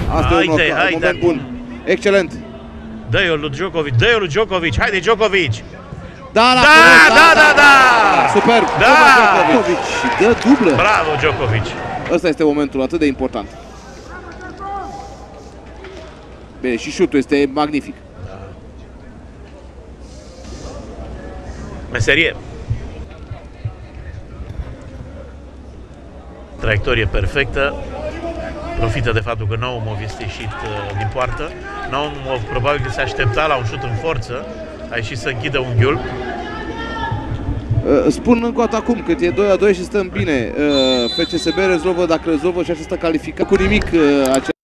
Asta e un moment bun. Excelent. Dă-i-o lui Djokovic, dă-i-o lui Djokovic. Haide, Djokovic. Da. Superb. Da! Djokovic și dă dublă. Bravo, Djokovic. Ăsta este momentul atât de important. Bine, și șutul este magnific. Da. Meserie. Traiectorie perfectă. Profită de faptul că Naumov este ieșit din poartă. Naumov probabil că se aștepta la un șut în forță. A ieșit să închidă unghiul. Spun încă o dată acum, cât e 2-2 și stăm bine. FCSB rezolvă, dacă rezolvă și această calificare cu nimic.